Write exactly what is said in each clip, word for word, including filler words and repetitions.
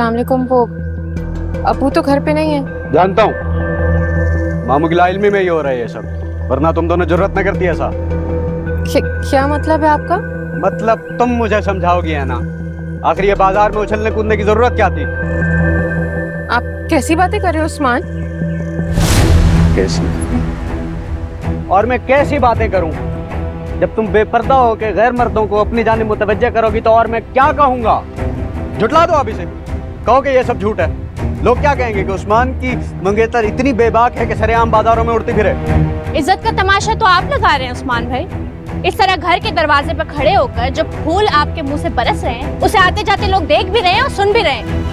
अस्सलाम वालेकुम। वो अबू तो घर पे नहीं है। जानता हूँ, मामू की लाइल्मी में ही हो रहा है ये सब, वरना तुम दोनों जरूरत न करती ऐसा। क्या मतलब है आपका? मतलब तुम मुझे समझाओगी है ना, आखिर ये बाजार में उछलने कूदने की जरूरत क्या थी? आप कैसी बातें कर रहे हो उस्मान? कैसी? और मैं कैसी बातें करूं? जब तुम बेपर्दा हो के गैर मर्दों को अपनी जानिब मुतवज्जह करोगी तो और मैं क्या कहूंगा? झुटला दो अभी से, कहो कि ये सब झूठ है। लोग क्या कहेंगे कि उस्मान की मंगेतर इतनी बेबाक है कि सरेआम बाजारों में उड़ती फिरे। इज्जत का तमाशा तो आप लगा रहे हैं उस्मान भाई। इस तरह घर के दरवाजे पर खड़े होकर जो फूल आपके मुंह से बरस रहे हैं उसे आते जाते लोग देख भी रहे हैं और सुन भी रहे हैं।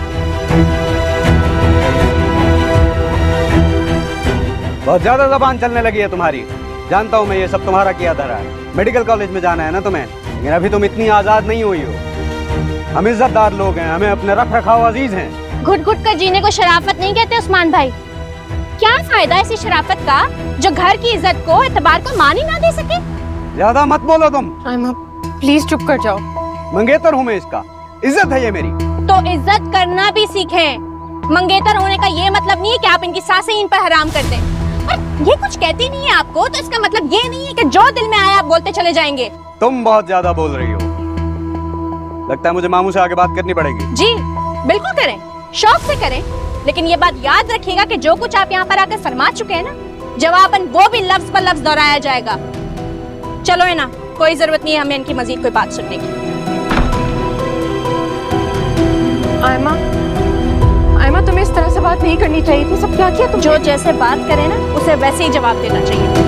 बहुत ज्यादा जबान चलने लगी है तुम्हारी। जानता हूँ मैं ये सब तुम्हारा किया धरा है। मेडिकल कॉलेज में जाना है ना तुम्हें, लेकिन अभी तुम इतनी आजाद नहीं हुई हो। हम इज्जतदार लोग हैं, हमें अपने रख रखाव अजीज हैं। घुट घुट कर जीने को शराफत नहीं कहते उस्मान भाई। क्या फायदा ऐसी शराफत का जो घर की इज्जत को एतबार का मान ही ना दे सके। ज्यादा मत बोलो तुम। आयमा प्लीज चुप कर जाओ। मंगेतर हूँ मैं, इसका इज्जत है ये मेरी। तो इज्जत करना भी सीखें। मंगेतर होने का ये मतलब नहीं है कि आप इनकी सांसें इन पर हराम कर दें। और ये कुछ कहती नहीं है आपको तो इसका मतलब ये नहीं है कि जो दिल में आया आप बोलते चले जाएंगे। तुम बहुत ज्यादा बोल रही हो, लगता है मुझे मामू से आगे बात करनी पड़ेगी। जी बिल्कुल करें, शौक से करें, लेकिन ये बात याद रखिएगा कि जो कुछ आप यहाँ पर आकर फरमा चुके हैं ना, जवाबन वो भी लफ्ज पर लफ्ज दोहराया जाएगा। चलो है ना, कोई जरूरत नहीं है हमें इनकी मजीद कोई बात सुनने की। आयमा आयमा तुम्हें इस तरह से बात नहीं करनी चाहिए थी। सब क्या किया तुम? जो जैसे बात करे ना उसे वैसे ही जवाब देना चाहिए।